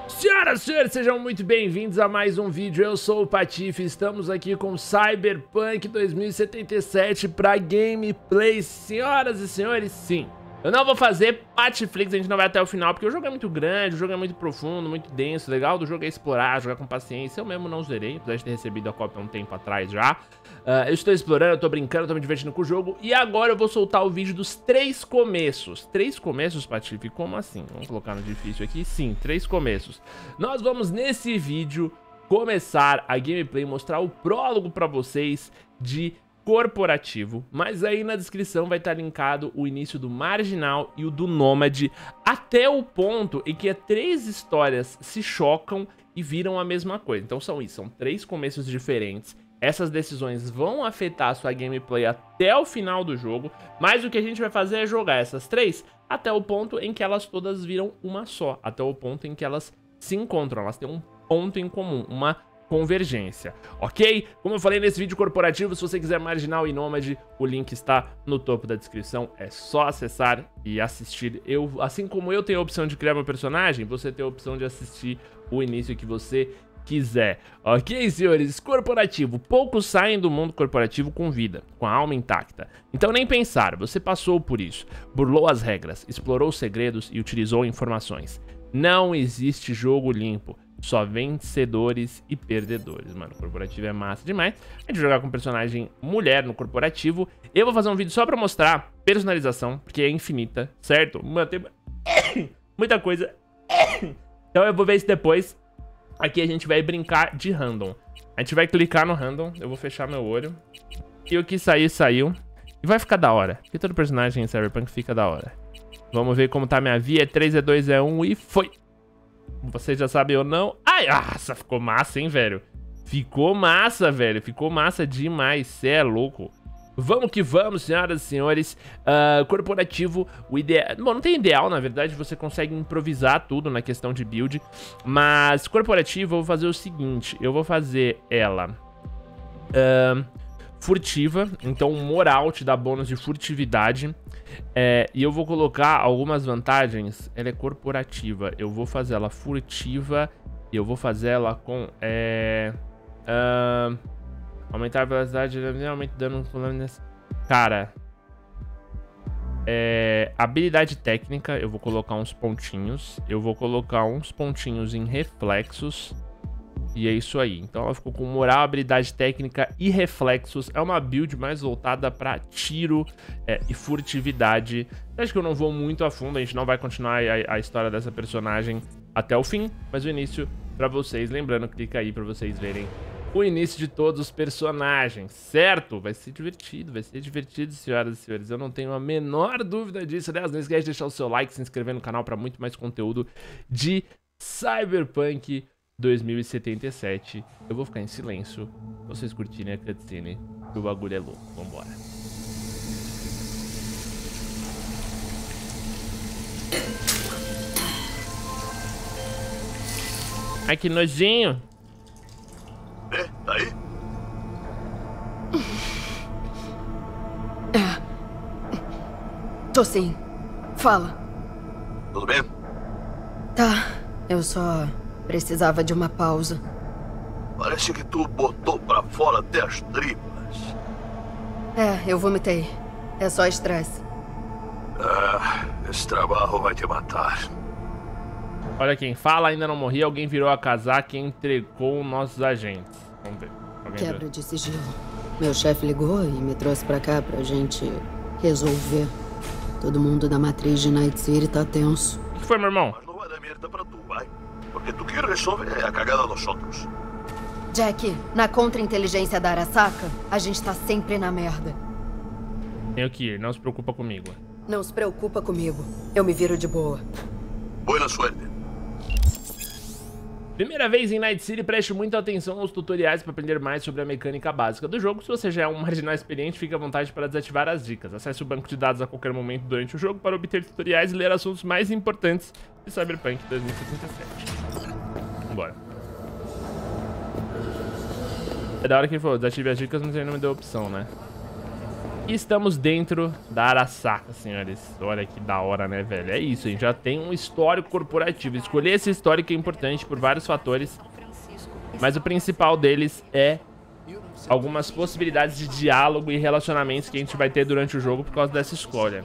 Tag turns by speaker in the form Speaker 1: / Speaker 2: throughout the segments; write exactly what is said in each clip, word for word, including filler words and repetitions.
Speaker 1: Senhoras e senhores, sejam muito bem-vindos a mais um vídeo. Eu sou o Patife, estamos aqui com Cyberpunk dois mil e setenta e sete para gameplay. Senhoras e senhores, sim, eu não vou fazer Patiflix, a gente não vai até o final, porque o jogo é muito grande, o jogo é muito profundo, muito denso. O legal do jogo é explorar, jogar com paciência. Eu mesmo não zerei, apesar de ter recebido a cópia um tempo atrás já. Uh, eu estou explorando, eu tô brincando, eu tô me divertindo com o jogo. E agora eu vou soltar o vídeo dos três começos. Três começos, Patife? Como assim? Vamos colocar no difícil aqui. Sim, três começos. Nós vamos, nesse vídeo, começar a gameplay, mostrar o prólogo pra vocês de Corporativo, mas aí na descrição vai estar linkado o início do Marginal e o do Nômade, até o ponto em que as três histórias se chocam e viram a mesma coisa. Então são isso, são três começos diferentes. Essas decisões vão afetar a sua gameplay até o final do jogo, mas o que a gente vai fazer é jogar essas três até o ponto em que elas todas viram uma só, até o ponto em que elas se encontram, elas têm um ponto em comum, uma convergência, ok? Como eu falei nesse vídeo corporativo, se você quiser Marginal e Nômade, o link está no topo da descrição, é só acessar e assistir. Eu, assim como eu tenho a opção de criar meu personagem, você tem a opção de assistir o início que você quiser, ok, senhores? Corporativo, poucos saem do mundo corporativo com vida, com a alma intacta. Então nem pensar, você passou por isso, burlou as regras, explorou os segredos e utilizou informações. Não existe jogo limpo, só vencedores e perdedores. Mano, o corporativo é massa demais. A gente vai jogar com personagem mulher no corporativo. Eu vou fazer um vídeo só pra mostrar personalização, porque é infinita, certo? Mano, tem muita coisa. Então eu vou ver isso depois. Aqui a gente vai brincar de random. A gente vai clicar no random. Eu vou fechar meu olho. E o que sair, saiu. E vai ficar da hora, porque todo personagem em Cyberpunk fica da hora. Vamos ver como tá minha via. É três, é dois, é um e foi! Vocês já sabem ou não? Ai, nossa, ficou massa, hein, velho? Ficou massa, velho. Ficou massa demais. Cê é louco. Vamos que vamos, senhoras e senhores. Uh, corporativo, o ideal... Bom, não tem ideal, na verdade. Você consegue improvisar tudo na questão de build. Mas corporativo, eu vou fazer o seguinte. Eu vou fazer ela... Uh, furtiva. Então, moral te dá bônus de furtividade. É, e eu vou colocar algumas vantagens. Ela é corporativa. Eu vou fazer ela furtiva. E eu vou fazer ela com... É, uh, aumentar a velocidade. Realmente dando... Cara... É, habilidade técnica. Eu vou colocar uns pontinhos. Eu vou colocar uns pontinhos em reflexos. E é isso aí. Então ela ficou com moral, habilidade técnica e reflexos. É uma build mais voltada para tiro é, e furtividade. Acho que eu não vou muito a fundo. A gente não vai continuar a, a história dessa personagem até o fim. Mas o início para vocês. Lembrando, clica aí para vocês verem o início de todos os personagens, certo? Vai ser divertido, vai ser divertido, senhoras e senhores. Eu não tenho a menor dúvida disso. Aliás, não esquece de deixar o seu like, se inscrever no canal para muito mais conteúdo de Cyberpunk dois mil e setenta e sete. Eu vou ficar em silêncio pra vocês curtirem a cutscene, que o bagulho é louco. Vambora. Ai, que nojinho.
Speaker 2: É, tá aí?
Speaker 3: É. Tô sim. Fala.
Speaker 2: Tudo bem?
Speaker 3: Tá, eu só... precisava de uma pausa.
Speaker 2: Parece que tu botou pra fora até as tripas.
Speaker 3: É, eu vomitei. É só estresse.
Speaker 2: Ah, esse trabalho vai te matar.
Speaker 1: Olha quem fala, ainda não morri. Alguém virou a casaca e entregou nossos agentes. Vamos ver. Alguém
Speaker 3: Quebra
Speaker 1: viu?
Speaker 3: de sigilo. Meu chefe ligou e me trouxe pra cá pra gente resolver. Todo mundo da matriz de Night City tá tenso.
Speaker 1: O que foi, meu irmão?
Speaker 2: Mas não vai dar merda pra tu, vai. Porque tu que resolve é a cagada dos outros.
Speaker 3: Jack, na contra-inteligência da Arasaka, a gente tá sempre na merda.
Speaker 1: Tenho que ir, não se preocupa comigo.
Speaker 3: Não se preocupa comigo. Eu me viro de boa.
Speaker 2: Boa sorte.
Speaker 1: Primeira vez em Night City, preste muita atenção aos tutoriais para aprender mais sobre a mecânica básica do jogo. Se você já é um marginal experiente, fique à vontade para desativar as dicas. Acesse o banco de dados a qualquer momento durante o jogo para obter tutoriais e ler assuntos mais importantes de Cyberpunk dois mil e setenta e sete. Vambora. É da hora que ele falou, desative as dicas, mas ele não me deu opção, né? E estamos dentro da Arasaka, senhores. Olha que da hora, né, velho? É isso, a gente já tem um histórico corporativo. Escolher esse histórico é importante por vários fatores, mas o principal deles é algumas possibilidades de diálogo e relacionamentos que a gente vai ter durante o jogo por causa dessa escolha.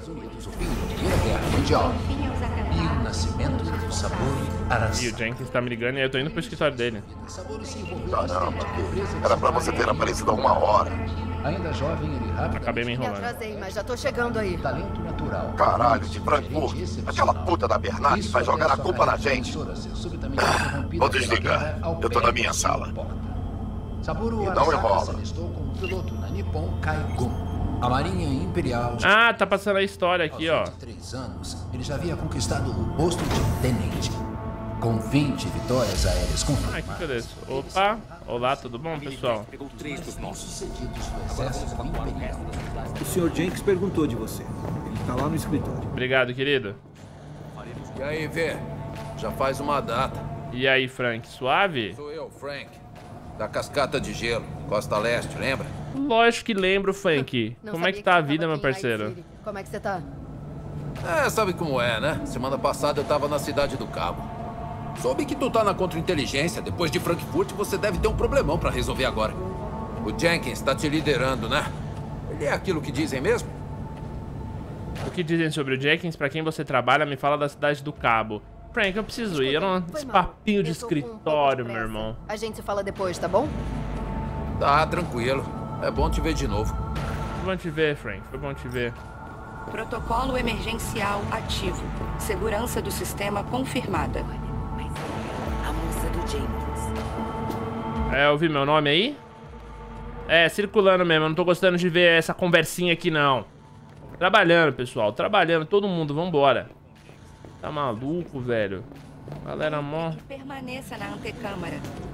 Speaker 4: E o nascimento do Saburo Arasaka.
Speaker 1: E o Jenkins tá me ligando e eu tô indo pro escritório dele.
Speaker 2: Caramba, era pra você ter aparecido há uma hora.
Speaker 4: Ainda jovem, ele rápido.
Speaker 1: Acabei me
Speaker 3: Me
Speaker 1: enrolando.
Speaker 3: atrasei, mas já tô chegando aí.
Speaker 4: Talento natural.
Speaker 2: Caralho, de Frankfurt. Aquela puta da Bernat vai jogar a culpa na gente. Vou desligar. Eu tô na minha sala.
Speaker 4: Saburo
Speaker 2: E não
Speaker 4: Arasaka
Speaker 2: enrola.
Speaker 4: se alistou como piloto na Nippon Kaigun. A Marinha Imperial.
Speaker 1: Ah, tá passando a história aqui, ó.
Speaker 4: Aos vinte e três anos, ele já havia conquistado o posto de tenente. Com vinte vitórias aéreas confirmadas.
Speaker 1: Ah, que beleza. Opa, olá, tudo bom, pessoal?
Speaker 4: Sucedidos do exército imperial.
Speaker 5: O senhor Jenks perguntou de você. Ele tá lá no escritório.
Speaker 1: Obrigado, querido.
Speaker 6: E aí, Vê? Já faz uma data.
Speaker 1: E aí, Frank, suave?
Speaker 6: Sou eu, Frank. Da Cascata de Gelo, Costa Leste, lembra?
Speaker 1: Lógico que lembro, Frank.
Speaker 3: Não
Speaker 1: Como é
Speaker 3: sabia
Speaker 1: que tá a
Speaker 3: você
Speaker 1: vida,
Speaker 3: tava
Speaker 1: meu
Speaker 3: aqui em Night
Speaker 1: parceiro?
Speaker 3: City. Como é que você tá?
Speaker 6: É, sabe como é, né? Semana passada eu tava na Cidade do Cabo. Soube que tu tá na contra-inteligência. Depois de Frankfurt, você deve ter um problemão pra resolver agora. O Jenkins tá te liderando, né? Ele é aquilo que dizem mesmo?
Speaker 1: O que dizem sobre o Jenkins? Pra quem você trabalha, me fala da Cidade do Cabo. Frank, eu preciso ir. Eu não...
Speaker 3: Foi
Speaker 1: Esse
Speaker 3: mal.
Speaker 1: papinho de
Speaker 3: Eu tô com um pouco
Speaker 1: escritório,
Speaker 3: de
Speaker 1: meu
Speaker 3: pressa.
Speaker 1: irmão.
Speaker 3: A gente se fala depois, tá bom?
Speaker 6: Tá, tranquilo. É bom te ver de novo.
Speaker 1: Foi bom te ver, Frank. Foi bom te ver.
Speaker 7: Protocolo emergencial ativo. Segurança do sistema confirmada.
Speaker 8: A moça do Jenkins.
Speaker 1: É, ouvi meu nome aí? É, circulando mesmo. Eu não tô gostando de ver essa conversinha aqui, não. Trabalhando, pessoal. Trabalhando. Todo mundo. Vambora. Tá maluco, velho? Galera, mó...
Speaker 7: Permaneça na antecâmara.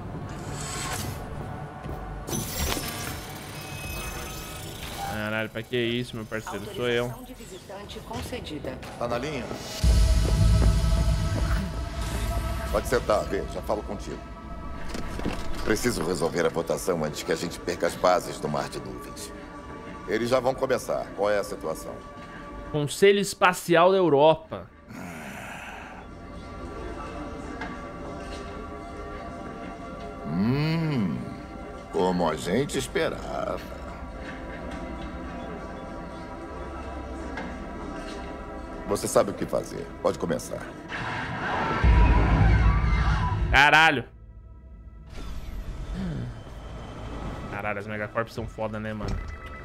Speaker 1: Caralho, pra que isso, meu parceiro? Sou eu.
Speaker 7: Autorização de visitante concedida.
Speaker 2: Tá na linha? Pode sentar, Vê. Já falo contigo. Preciso resolver a votação antes que a gente perca as bases do mar de nuvens. Eles já vão começar. Qual é a situação?
Speaker 1: Conselho Espacial da Europa.
Speaker 2: Hum, como a gente esperava. Você sabe o que fazer. Pode começar.
Speaker 1: Caralho. Caralho, as Megacorps são foda, né, mano?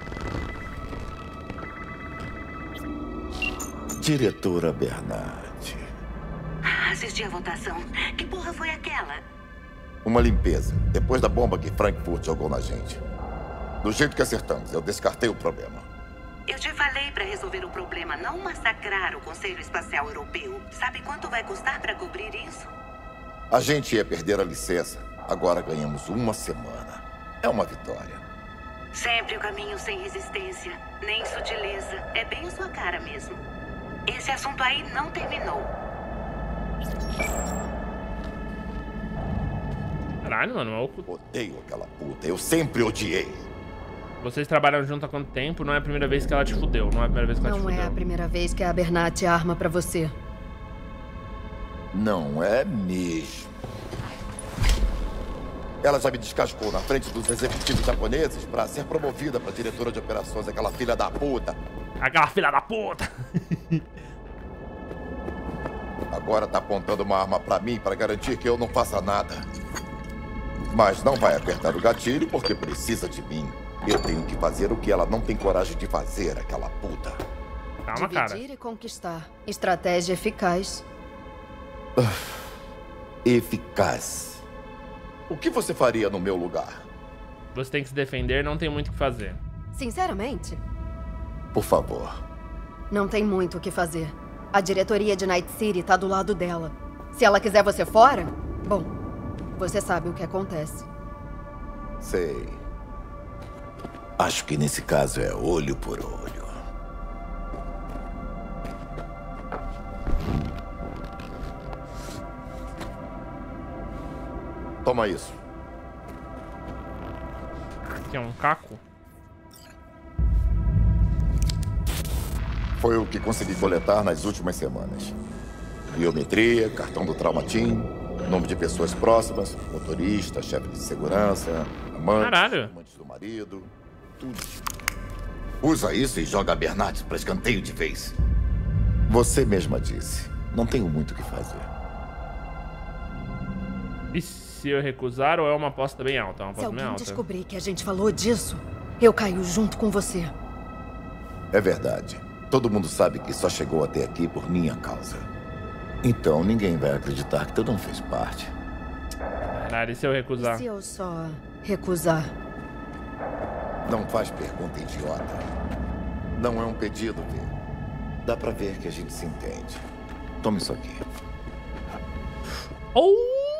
Speaker 2: Diretora Bernat.
Speaker 8: Assisti a votação. Que porra foi aquela?
Speaker 2: Uma limpeza. Depois da bomba que Frankfurt jogou na gente. Do jeito que acertamos, eu descartei o problema.
Speaker 8: Eu te falei pra resolver o problema, não massacrar o Conselho Espacial Europeu. Sabe quanto vai custar pra cobrir isso?
Speaker 2: A gente ia perder a licença. Agora ganhamos uma semana. É uma vitória.
Speaker 8: Sempre o caminho sem resistência, nem sutileza. É bem a sua cara mesmo. Esse assunto aí não terminou.
Speaker 1: Caralho, mano, maluco.
Speaker 2: Odeio aquela puta. Eu sempre odiei.
Speaker 1: Vocês trabalham junto há quanto tempo? Não é a primeira vez que ela te fudeu. Não é a primeira vez que ela te
Speaker 3: Não
Speaker 1: fudeu.
Speaker 3: é a primeira vez que a Bernat arma pra você.
Speaker 2: Não é mesmo. Ela já me descascou na frente dos executivos japoneses pra ser promovida pra diretora de operações, aquela filha da puta.
Speaker 1: Aquela filha da puta!
Speaker 2: Agora tá apontando uma arma pra mim pra garantir que eu não faça nada. Mas não vai apertar o gatilho porque precisa de mim. Eu tenho que fazer o que ela não tem coragem de fazer, aquela puta.
Speaker 1: Calma, cara.
Speaker 3: Dividir e conquistar. Estratégia eficaz.
Speaker 2: Eficaz. O que você faria no meu lugar?
Speaker 1: Você tem que se defender, não tem muito o que fazer.
Speaker 3: Sinceramente,
Speaker 2: Por favor.
Speaker 3: não tem muito o que fazer. A diretoria de Night City tá do lado dela. Se ela quiser você fora, bom, você sabe o que acontece.
Speaker 2: Sei. Acho que nesse caso é olho por olho. Toma isso.
Speaker 1: Aqui é um caco.
Speaker 2: Foi o que consegui coletar nas últimas semanas. Biometria, cartão do Traumatim, nome de pessoas próximas, motorista, chefe de segurança, amante,
Speaker 1: Caralho.
Speaker 2: amantes do marido, tudo. Usa isso e joga a Bernardes para escanteio de vez. Você mesma disse, não tenho muito o que fazer.
Speaker 1: E se eu recusar ou é uma aposta bem alta? É uma
Speaker 3: Se
Speaker 1: aposta bem
Speaker 3: alguém
Speaker 1: alta.
Speaker 3: descobrir que a gente falou disso, eu caio junto com você.
Speaker 2: É verdade. Todo mundo sabe que só chegou até aqui por minha causa. Então ninguém vai acreditar que todo mundo fez parte.
Speaker 1: Caralho, e se eu recusar?
Speaker 3: E se eu só recusar?
Speaker 2: Não faz pergunta idiota. Não é um pedido, Vê. Dá pra ver que a gente se entende. Tome isso aqui.
Speaker 1: Oh!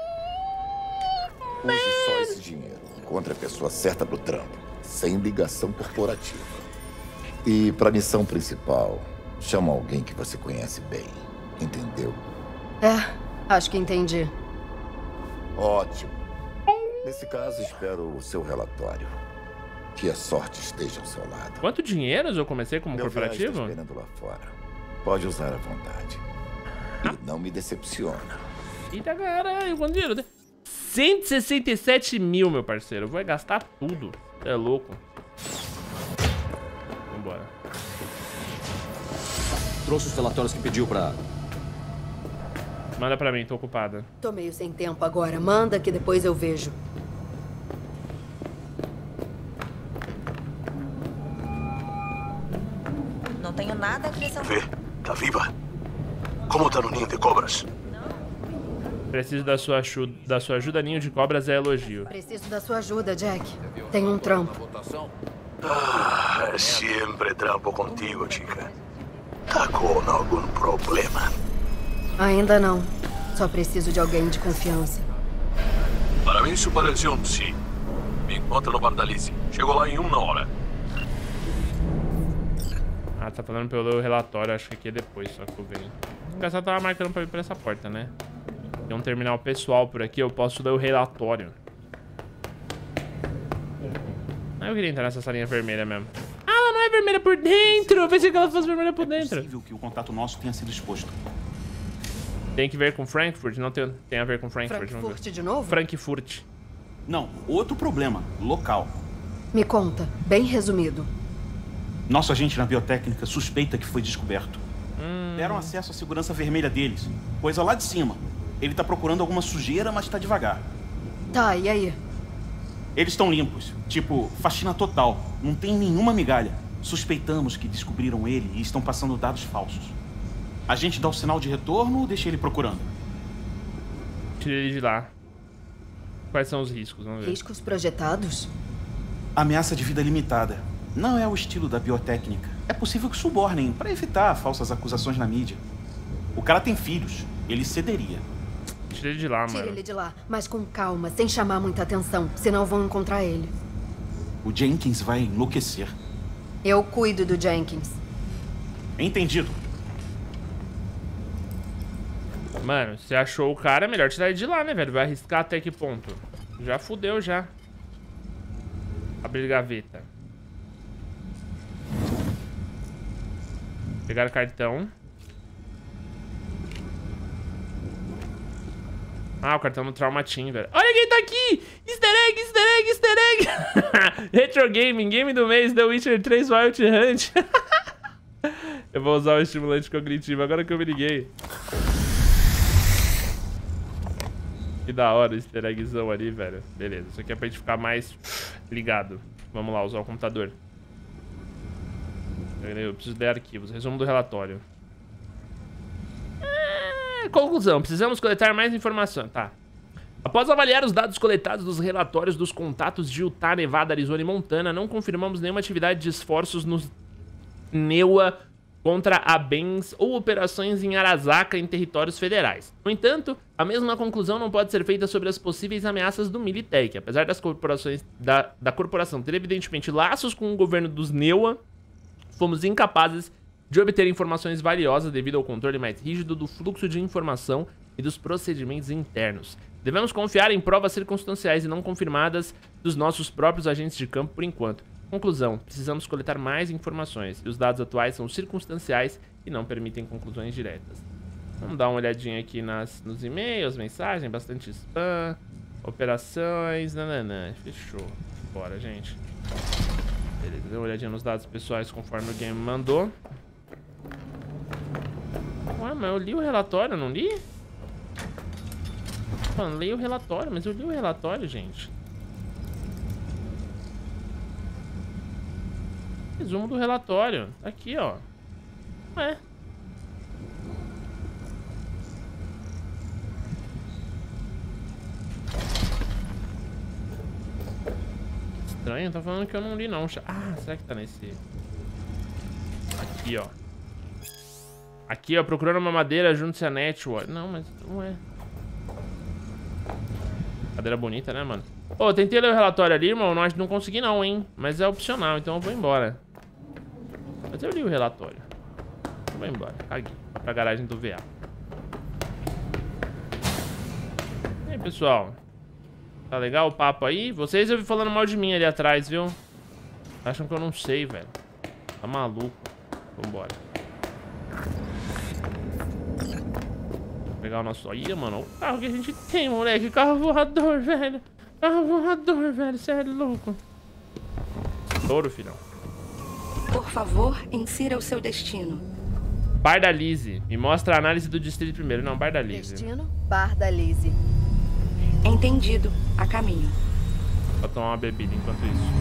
Speaker 2: Use só esse dinheiro. Encontre a pessoa certa pro trampo. Sem ligação corporativa. E pra missão principal, chama alguém que você conhece bem. Entendeu?
Speaker 3: É, acho que entendi.
Speaker 2: Ótimo. Nesse caso, espero o seu relatório. Que a sorte esteja ao seu lado.
Speaker 1: Quanto dinheiro eu comecei como
Speaker 2: Meu viagem
Speaker 1: corporativo?
Speaker 2: está esperando lá fora. Pode usar à vontade. E não me decepciona.
Speaker 1: Eita caralho, quanto dinheiro? cento e sessenta e sete mil, meu parceiro. Eu vou gastar tudo. É louco. Vambora.
Speaker 9: Trouxe os relatórios que pediu pra...
Speaker 1: Manda pra mim, tô ocupada.
Speaker 3: Tô meio sem tempo agora. Manda que depois eu vejo.
Speaker 10: Não tenho nada a acrescentar.
Speaker 11: Vê, tá viva? Como tá no ninho de cobras?
Speaker 1: Preciso da sua, ajuda, da sua ajuda, ninho de cobras é elogio.
Speaker 3: Preciso da sua ajuda, Jack. Tem um trampo.
Speaker 11: Ah, sempre trampo contigo, chica. Tá com algum problema?
Speaker 3: Ainda não. Só preciso de alguém de confiança.
Speaker 11: Para mim, isso pareceu um sim. Me encontra no Vandalize. Chegou lá em uma hora.
Speaker 1: Ah, tá falando pelo relatório. Acho que aqui é depois, só que eu venho. O engraçado tava marcando pra ir pra essa porta, né? Tem um terminal pessoal por aqui. Eu posso ler o relatório. Ah, eu queria entrar nessa salinha vermelha mesmo. Ah, ela não é vermelha por dentro. Eu pensei que ela fosse vermelha por dentro.
Speaker 12: É possível que o contato nosso tenha sido exposto.
Speaker 1: Tem que ver com Frankfurt? Não tem, tem a ver com Frankfurt.
Speaker 3: Frankfurt de novo?
Speaker 1: Frankfurt.
Speaker 12: Não, outro problema, local.
Speaker 3: Me conta, bem resumido.
Speaker 12: Nosso agente na biotécnica suspeita que foi descoberto.
Speaker 1: Hum.
Speaker 12: Deram acesso à segurança vermelha deles. Coisa lá de cima. Ele tá procurando alguma sujeira, mas tá devagar.
Speaker 3: Tá, e aí?
Speaker 12: Eles estão limpos. Tipo, faxina total. Não tem nenhuma migalha. Suspeitamos que descobriram ele e estão passando dados falsos. A gente dá o sinal de retorno ou deixa ele procurando?
Speaker 1: Tira ele de lá. Quais são os riscos? Vamos ver.
Speaker 3: Riscos projetados?
Speaker 12: Ameaça de vida limitada. Não é o estilo da biotécnica. É possível que subornem para evitar falsas acusações na mídia. O cara tem filhos. Ele cederia.
Speaker 1: Tira ele de lá,
Speaker 3: Tira
Speaker 1: mano.
Speaker 3: ele de lá, mas com calma, sem chamar muita atenção, senão vão encontrar ele.
Speaker 12: O Jenkins vai enlouquecer.
Speaker 3: Eu cuido do Jenkins.
Speaker 12: Entendido.
Speaker 1: Mano, você achou o cara, é melhor tirar ele de lá, né, velho? Vai arriscar até que ponto? Já fudeu, já. Abrir gaveta. Pegar o cartão. Ah, o cartão no Traumatim, velho. Olha quem tá aqui! Easter egg, easter egg, easter egg! Retro Gaming, game do mês, The Witcher três Wild Hunt. Eu vou usar o estimulante cognitivo agora que eu me liguei. Que da hora o easter eggzão ali, velho. Beleza, isso aqui é pra gente ficar mais ligado. Vamos lá, usar o computador. Eu preciso de arquivos. Resumo do relatório. É, conclusão. Precisamos coletar mais informação. Tá. Após avaliar os dados coletados dos relatórios dos contatos de Utah, Nevada, Arizona e Montana, não confirmamos nenhuma atividade de esforços nos NEWA contra a Benz ou operações em Arasaka em territórios federais. No entanto, a mesma conclusão não pode ser feita sobre as possíveis ameaças do Militech. Apesar das corporações da, da corporação ter evidentemente laços com o governo dos NEWA, fomos incapazes de obter informações valiosas devido ao controle mais rígido do fluxo de informação e dos procedimentos internos. Devemos confiar em provas circunstanciais e não confirmadas dos nossos próprios agentes de campo por enquanto. Conclusão, precisamos coletar mais informações e os dados atuais são circunstanciais e não permitem conclusões diretas. Vamos dar uma olhadinha aqui nas, nos e-mails, mensagens, bastante spam, operações, nananã, fechou. Bora, gente. Beleza, dê uma olhadinha nos dados pessoais conforme o game mandou. Ué, mas eu li o relatório, não li? Mano, li o relatório, mas eu li o relatório, gente. Resumo do relatório. Aqui, ó. Ué. Estranho, tá falando que eu não li, não. Ah, será que tá nesse... Aqui, ó. Aqui, ó, procurando uma madeira, junte-se a Network. Não, mas não é. Madeira bonita, né, mano? Pô, eu tentei ler o relatório ali, irmão. Não, não consegui não, hein. Mas é opcional, então eu vou embora. Mas eu li o relatório. Eu vou embora. Caguei. Pra garagem do V A. E aí, pessoal? Tá legal o papo aí? Vocês eu vi falando mal de mim ali atrás, viu? Acham que eu não sei, velho. Tá maluco. Vambora. Pegar o nosso... Olha, mano, o carro que a gente tem, moleque. Carro voador, velho. Carro voador, velho. Você é louco. Touro, filhão.
Speaker 7: Por favor, insira o seu destino.
Speaker 1: Bar da Lizzie. Me mostra a análise do distrito primeiro. Não, Bar da Lizzie.
Speaker 3: Destino, Bar da Lizzie.
Speaker 7: Entendido. A caminho.
Speaker 1: Vou tomar uma bebida enquanto isso.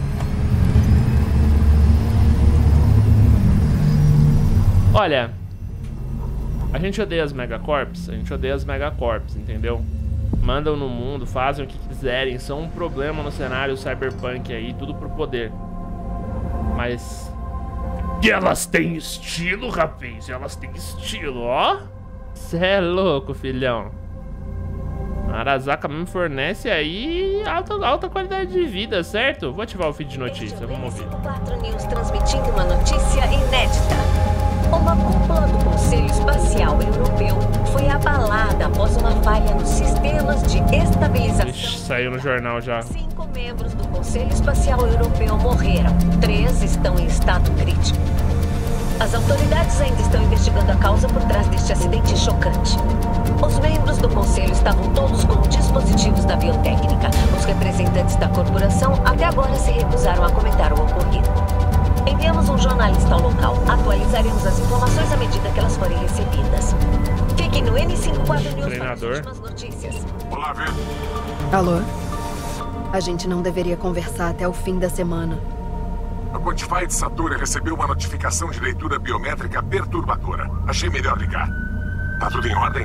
Speaker 1: Olha... A gente odeia as megacorps, a gente odeia as megacorps, entendeu? Mandam no mundo, fazem o que quiserem, são um problema no cenário cyberpunk aí, tudo por poder. Mas... E elas têm estilo, rapaz, elas têm estilo, ó. Cê é louco, filhão. A Arasaka mesmo fornece aí alta, alta qualidade de vida, certo? Vou ativar o feed de notícia, vamos ouvir.
Speaker 13: quatro News transmitindo uma notícia inédita. Uma cúpula do Conselho Espacial Europeu foi abalada após uma falha nos sistemas de estabilização.
Speaker 1: Ixi, saiu no jornal já.
Speaker 13: Cinco membros do Conselho Espacial Europeu morreram. Três estão em estado crítico. As autoridades ainda estão investigando a causa por trás deste acidente chocante. Os membros do Conselho estavam todos com dispositivos da biotécnica. Os representantes da corporação até agora se recusaram a comentar o ocorrido. Enviamos um jornalista ao local. Atualizaremos as informações à medida que elas forem recebidas. Fique no N cinquenta e quatro News para as últimas notícias.
Speaker 11: Olá, Vê.
Speaker 3: Alô? A gente não deveria conversar até o fim da semana.
Speaker 11: A Quantify de Saturn recebeu uma notificação de leitura biométrica perturbadora. Achei melhor ligar. Tá tudo em ordem?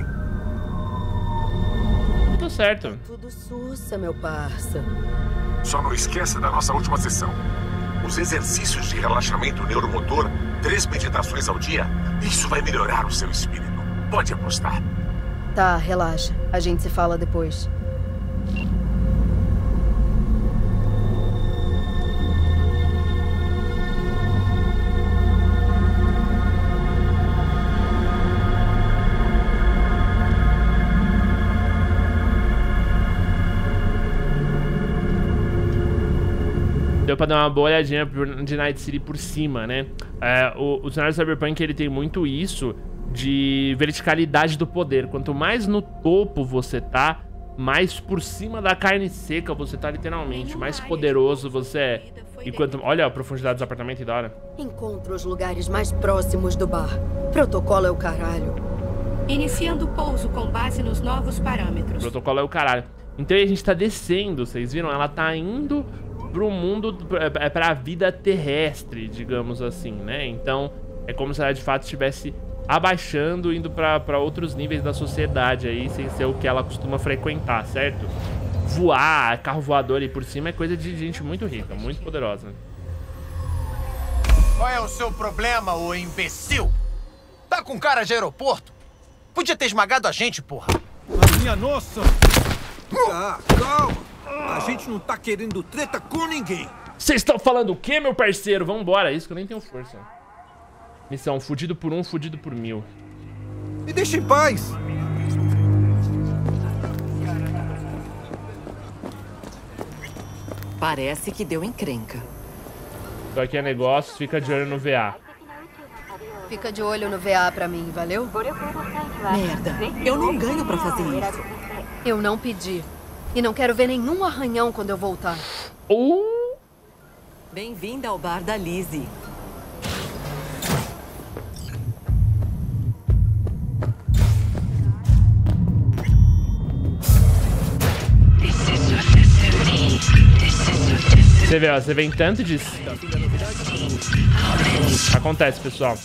Speaker 1: Tudo certo.
Speaker 3: Tudo sussa, meu parça.
Speaker 11: Só não esqueça da nossa última sessão. Os exercícios de relaxamento neuromotor, três meditações ao dia, isso vai melhorar o seu espírito. Pode apostar.
Speaker 3: Tá, relaxa. A gente se fala depois.
Speaker 1: Deu pra dar uma boa olhadinha de Night City por cima, né? É, o, o cenário Cyberpunk, ele tem muito isso de verticalidade do poder. Quanto mais no topo você tá, mais por cima da carne seca você tá literalmente. Mais poderoso você é. E quanto... Olha a profundidade dos apartamentos, que da hora.
Speaker 3: Encontra os lugares mais próximos do bar. Protocolo é o caralho.
Speaker 7: Iniciando o pouso com base nos novos parâmetros.
Speaker 1: Protocolo é o caralho. Então a gente tá descendo, vocês viram? Ela tá indo... pro mundo, é pra vida terrestre, digamos assim, né? Então, é como se ela de fato estivesse abaixando, indo pra, pra outros níveis da sociedade aí, sem ser o que ela costuma frequentar, certo? Voar, carro voador aí por cima é coisa de gente muito rica, muito poderosa.
Speaker 14: Qual é o seu problema, ô imbecil? Tá com cara de aeroporto? Podia ter esmagado a gente, porra.
Speaker 5: A minha nossa! Ah, calma! A gente não tá querendo treta com ninguém.
Speaker 1: Vocês estão falando o quê, meu parceiro? Vambora, isso que eu nem tenho força. Missão, fudido por um, fudido por mil.
Speaker 5: Me deixa em paz.
Speaker 15: Parece que deu encrenca.
Speaker 1: Tô aqui a negócios, fica de olho no V A.
Speaker 3: Fica de olho no V A pra mim, valeu?
Speaker 15: Merda, eu não ganho pra fazer isso.
Speaker 3: Eu não pedi. E não quero ver nenhum arranhão quando eu voltar.
Speaker 1: Uh!
Speaker 15: Bem-vinda ao bar da Lizzie.
Speaker 1: Você vê, ó, você vem tanto disso. Acontece, pessoal.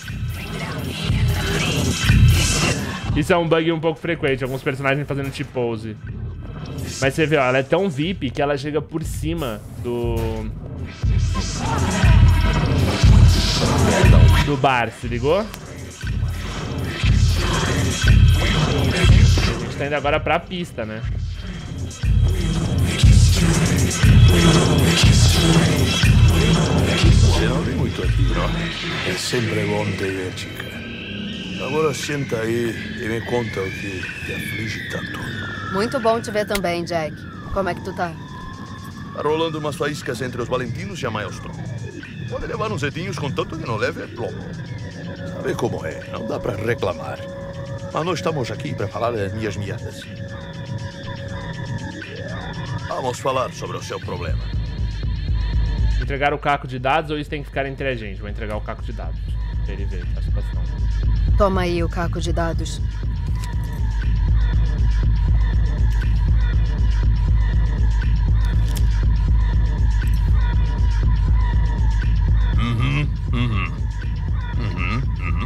Speaker 1: Isso é um bug um pouco frequente, alguns personagens fazendo T-pose. Mas você vê, ó, ela é tão V I P que ela chega por cima do... do bar, se ligou? A gente tá indo agora pra pista, né?
Speaker 16: Você não vem muito aqui, não? É sempre bom te ver, chica. Agora senta aí e me conta o que te aflige tanto.
Speaker 3: Muito bom te ver também, Jack. Como é que tu tá?
Speaker 16: Tá rolando umas faíscas entre os Valentinos e a Maelstrom. Pode levar uns edinhos, contanto que não leve plomo. Sabe como é, não dá pra reclamar. Mas nós estamos aqui para falar das minhas miadas. Vamos falar sobre o seu problema.
Speaker 1: Entregar o caco de dados ou isso tem que ficar entre a gente? Vou entregar o caco de dados. Pra ele ver a situação.
Speaker 3: Toma aí o caco de dados.
Speaker 16: Uhum, uhum. Uhum, uhum.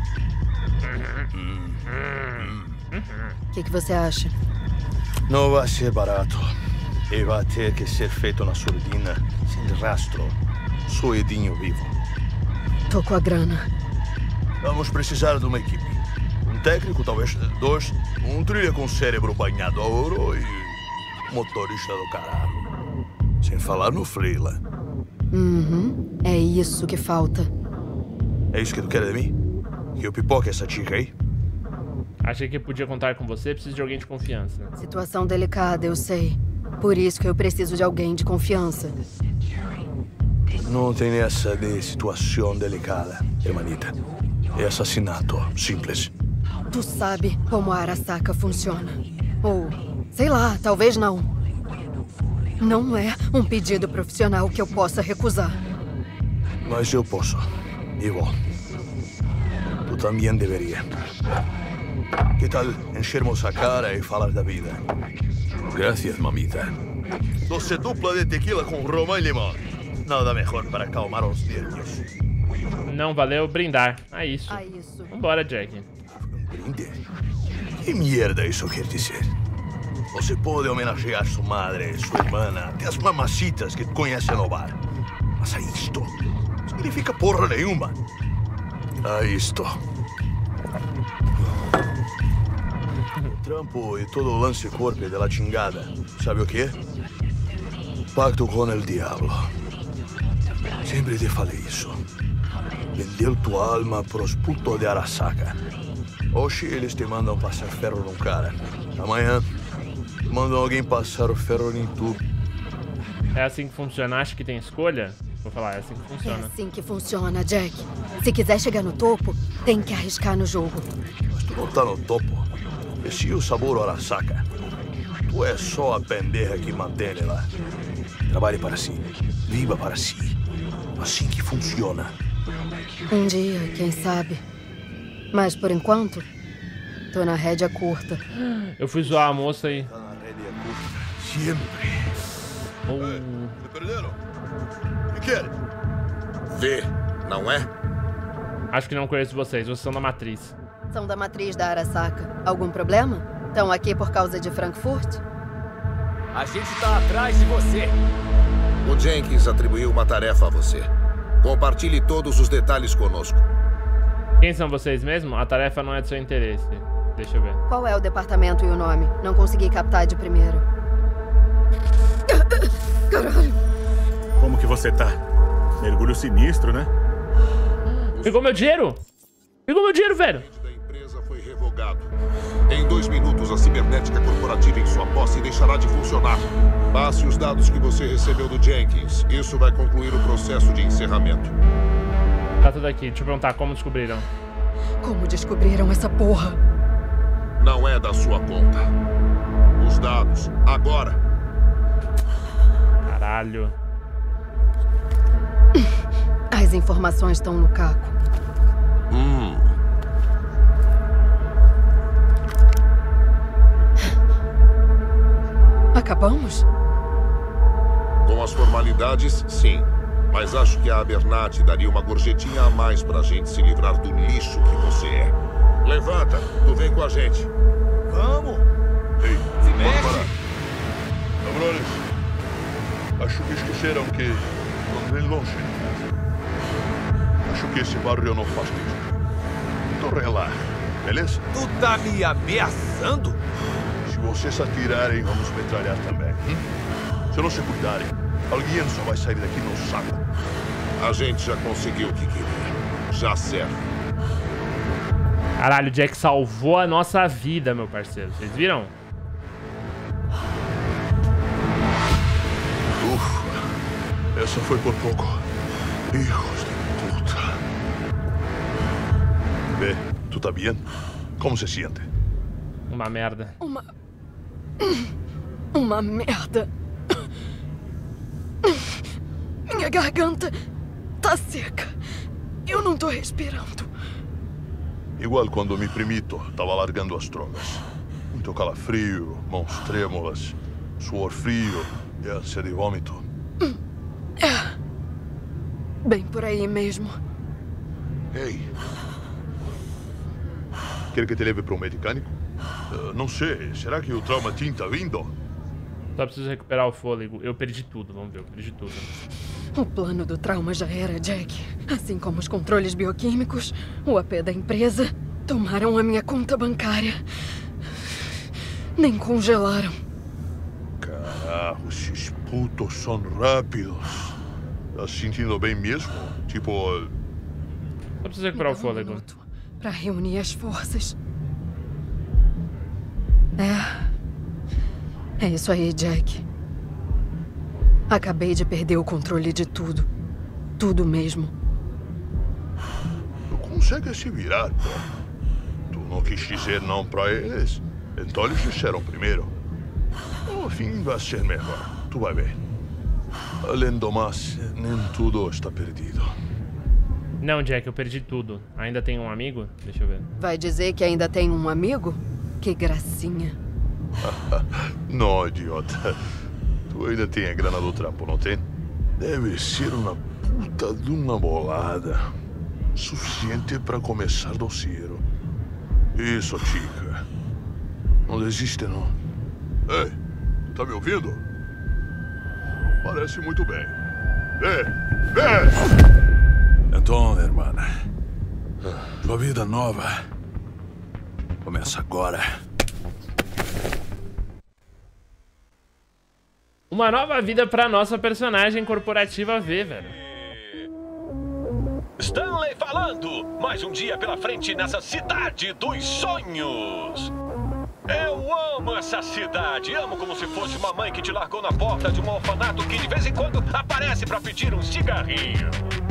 Speaker 3: O que, que você acha?
Speaker 16: Não vai ser barato. E vai ter que ser feito na surdina, sem rastro. Só Edinho vivo.
Speaker 3: Tô com a grana.
Speaker 16: Vamos precisar de uma equipe. Um técnico, talvez dois. Um trilha com cérebro banhado a ouro e um motorista do caralho. Sem falar no Freela.
Speaker 3: Uhum. É isso que falta.
Speaker 16: É isso que tu quer de mim? Que eu pipoque essa chica aí?
Speaker 1: Achei que podia contar com você, preciso de alguém de confiança.
Speaker 3: Situação delicada, eu sei. Por isso que eu preciso de alguém de confiança.
Speaker 16: Não tem essa de situação delicada, hermanita. É assassinato, simples.
Speaker 3: Tu sabe como a Arasaka funciona. Ou, sei lá, talvez não. Não é um pedido profissional que eu possa recusar.
Speaker 16: Mas eu posso. E vou. Tu também deveria. Que tal enchermos a cara e falar da vida? Gracias, mamita. Doce dupla de tequila com romã e limão. Nada melhor para acalmar os nervios.
Speaker 1: Não valeu brindar. Ah, isso.
Speaker 3: Ah, isso.
Speaker 1: Vambora, Jack.
Speaker 16: Brinde? Que merda isso quer dizer? Você pode homenagear sua madre, sua irmã, até as mamacitas que conhece no bar. Mas a isto significa porra nenhuma. A isto. O trampo e todo o lance corpo de la chingada. Sabe o quê? Pacto com el diablo. Sempre te falei isso. Vendeu tua alma pros putos de Arasaka. Hoje eles te mandam passar ferro num cara. Amanhã mandam alguém passar o ferro em tu.
Speaker 1: É assim que funciona? Acho que tem escolha? Vou falar, é assim que
Speaker 3: É
Speaker 1: funciona.
Speaker 3: assim que funciona, Jack. Se quiser chegar no topo, tem que arriscar no jogo.
Speaker 16: Mas tu não tá no topo. Esse é o sabor Arasaka. Tu é só a pendeja que mantém lá. Trabalhe para si. Viva para si. Assim que funciona.
Speaker 3: Um dia, quem sabe. Mas por enquanto, tô na rédea curta.
Speaker 1: Eu fui zoar a moça aí.
Speaker 16: Tá na rédea curta. Sempre.
Speaker 1: Oh.
Speaker 16: Se perderam? O que querem?
Speaker 2: Vê, não é?
Speaker 1: Acho que não conheço vocês, vocês são da Matriz.
Speaker 3: São da matriz da Arasaka. Algum problema? Estão aqui por causa de Frankfurt?
Speaker 14: A gente tá atrás de você.
Speaker 2: O Jenkins atribuiu uma tarefa a você. Compartilhe todos os detalhes conosco.
Speaker 1: Quem são vocês mesmo? A tarefa não é de seu interesse. Deixa eu ver.
Speaker 3: Qual é o departamento e o nome? Não consegui captar de primeiro. Caralho!
Speaker 17: Como que você tá? Mergulho sinistro, né?
Speaker 1: Pegou meu dinheiro? Pegou meu dinheiro, velho!
Speaker 2: Da empresa foi revogado.
Speaker 11: Em dois minutos, a cibernética corporativa em sua posse deixará de funcionar. Passe os dados que você recebeu do Jenkins. Isso vai concluir o processo de encerramento.
Speaker 1: Tá tudo aqui. Deixa eu perguntar como descobriram.
Speaker 3: Como descobriram essa porra?
Speaker 11: Não é da sua conta. Os dados, agora.
Speaker 1: Caralho.
Speaker 3: As informações estão no caco.
Speaker 11: Hum.
Speaker 3: Acabamos?
Speaker 11: Com as formalidades, sim. Mas acho que a Abernathy daria uma gorjetinha a mais pra gente se livrar do lixo que você é. Levanta, tu vem com a gente.
Speaker 5: Vamos!
Speaker 16: Ei,
Speaker 5: se
Speaker 16: mexe! Cabrones, acho que esqueceram que não vem longe de casa. Acho que esse barrio não faz isso. Então relaxa, beleza?
Speaker 5: Tu tá me ameaçando?
Speaker 16: Se vocês atirarem, vamos metralhar também. Hum? Se não se cuidarem, alguém só vai sair daqui no saco.
Speaker 11: A gente já conseguiu o que queria. Já serve.
Speaker 1: Caralho, o Jack salvou a nossa vida, meu parceiro. Vocês viram?
Speaker 16: Ufa, essa foi por pouco. Hijos de puta. Vê, tu tá bem? Como se sente?
Speaker 1: Uma merda.
Speaker 3: Uma... Uma merda. Minha garganta tá seca. Eu não tô respirando.
Speaker 16: Igual quando me primito tava largando as drogas. Muito calafrio, mãos trêmulas, suor frio e ânsia de vômito.
Speaker 3: É. Bem por aí mesmo.
Speaker 16: Ei. Quer que te leve para um mecânico? Uh, não sei. Será que o Traumatim tá vindo?
Speaker 1: Só preciso recuperar o fôlego. Eu perdi tudo, vamos ver. Eu perdi tudo.
Speaker 3: O plano do trauma já era, Jack. Assim como os controles bioquímicos, o A P da empresa, tomaram a minha conta bancária. Nem congelaram.
Speaker 16: Caraca, esses putos são rápidos. Tá se sentindo bem mesmo? Tipo...
Speaker 1: Só preciso recuperar o fôlego.
Speaker 3: Pra reunir as forças. É. É isso aí, Jack. Acabei de perder o controle de tudo. Tudo mesmo.
Speaker 16: Tu consegue se virar, pô. Tu não quis dizer não pra eles. Então eles disseram primeiro. No fim vai ser melhor. Tu vai ver. Além do mais, nem tudo está perdido.
Speaker 1: Não, Jack, eu perdi tudo. Ainda tem um amigo? Deixa eu ver.
Speaker 3: Vai dizer que ainda tem um amigo? Que gracinha.
Speaker 16: Não, idiota. Tu ainda tem a grana do trampo, não tem? Deve ser uma puta de uma bolada. Suficiente para começar do zero. Isso, chica. Não desiste, não. Ei, tu tá me ouvindo? Parece muito bem. Vê, vê!
Speaker 18: Então, hermana, tua vida nova começa agora.
Speaker 1: Uma nova vida pra nossa personagem corporativa V, velho.
Speaker 19: Stanley falando! Mais um dia pela frente nessa cidade dos sonhos! Eu amo essa cidade! Amo como se fosse uma mãe que te largou na porta de um orfanato que de vez em quando aparece pra pedir um cigarrinho.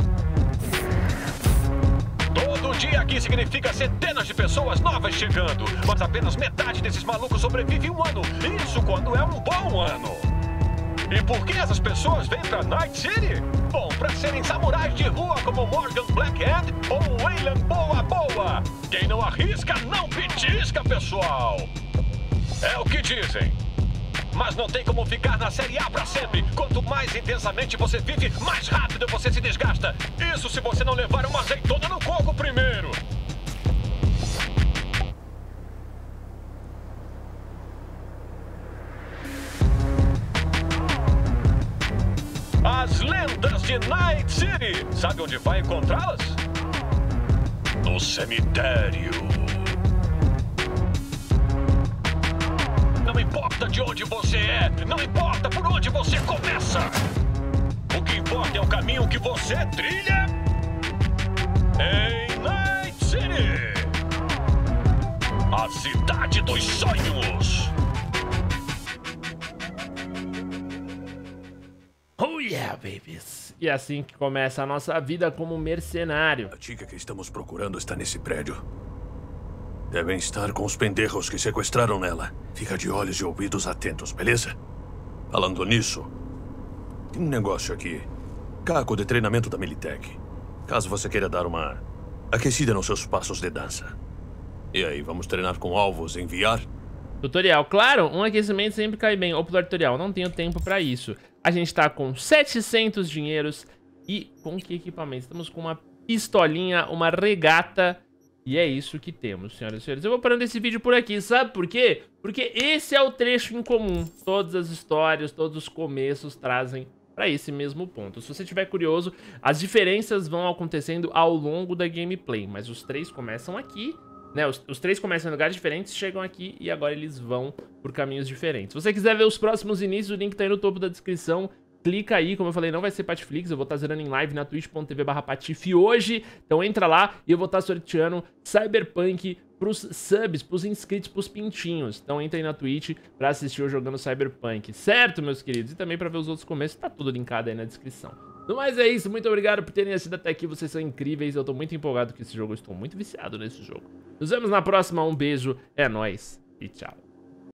Speaker 19: Todo dia aqui significa centenas de pessoas novas chegando, mas apenas metade desses malucos sobrevive um ano. Isso quando é um bom ano. E por que essas pessoas vêm pra Night City? Bom, pra serem samurais de rua como Morgan Blackhand ou Wayland Boa Boa. Quem não arrisca, não petisca, pessoal. É o que dizem. Mas não tem como ficar na Série A pra sempre. Quanto mais intensamente você vive, mais rápido você se desgasta. Isso se você não levar uma azeitona no coco primeiro. As lendas de Night City. Sabe onde vai encontrá-las? No cemitério. Não importa de onde você é, não importa por onde você começa. O que importa é o caminho que você trilha em Night City. A cidade dos sonhos.
Speaker 1: Oh yeah, babies. E é assim que começa a nossa vida como mercenário.
Speaker 16: A chica que estamos procurando está nesse prédio. Devem estar com os pendejos que sequestraram ela. Fica de olhos e ouvidos atentos, beleza? Falando nisso, tem um negócio aqui. Caco de treinamento da Militech. Caso você queira dar uma aquecida nos seus passos de dança. E aí, vamos treinar com alvos em V R?
Speaker 1: Tutorial, claro, um aquecimento sempre cai bem. Ou pular tutorial, não tenho tempo pra isso. A gente tá com setecentos dinheiros. E com que equipamento? Estamos com uma pistolinha, uma regata. E é isso que temos, senhoras e senhores. Eu vou parando esse vídeo por aqui, sabe por quê? Porque esse é o trecho em comum. Todas as histórias, todos os começos trazem pra esse mesmo ponto. Se você estiver curioso, as diferenças vão acontecendo ao longo da gameplay. Mas os três começam aqui, né? Os, os três começam em lugares diferentes, chegam aqui e agora eles vão por caminhos diferentes. Se você quiser ver os próximos inícios, o link tá aí no topo da descrição. Clica aí, como eu falei, não vai ser Patiflix, eu vou estar zerando em live na twitch ponto tv barra patife hoje. Então entra lá e eu vou estar sorteando Cyberpunk pros subs, pros inscritos, pros pintinhos. Então entra aí na Twitch pra assistir eu jogando Cyberpunk, certo, meus queridos? E também pra ver os outros começos, tá tudo linkado aí na descrição. No mais é isso, muito obrigado por terem assistido até aqui, vocês são incríveis, eu tô muito empolgado com esse jogo, eu estou muito viciado nesse jogo. Nos vemos na próxima, um beijo, é nóis e tchau.